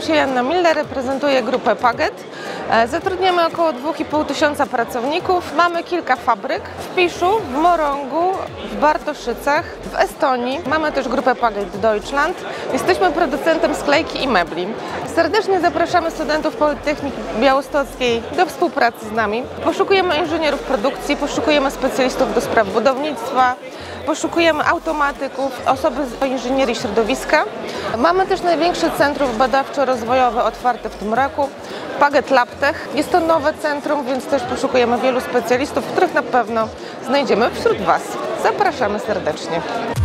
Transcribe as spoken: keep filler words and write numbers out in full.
się Joanna Miller, reprezentuję grupę Pagget. Zatrudniamy około dwa i pół tysiąca pracowników. Mamy kilka fabryk w Piszu, w Morągu, w Bartoszycach, w Estonii. Mamy też grupę Pagget Deutschland. Jesteśmy producentem sklejki i mebli. Serdecznie zapraszamy studentów Politechniki Białostockiej do współpracy z nami. Poszukujemy inżynierów produkcji, poszukujemy specjalistów do spraw budownictwa, poszukujemy automatyków, osoby z inżynierii środowiska. Mamy też największe centrum badawczo-rozwojowe otwarte w tym roku, Pagget LabTech. Jest to nowe centrum, więc też poszukujemy wielu specjalistów, których na pewno znajdziemy wśród Was. Zapraszamy serdecznie.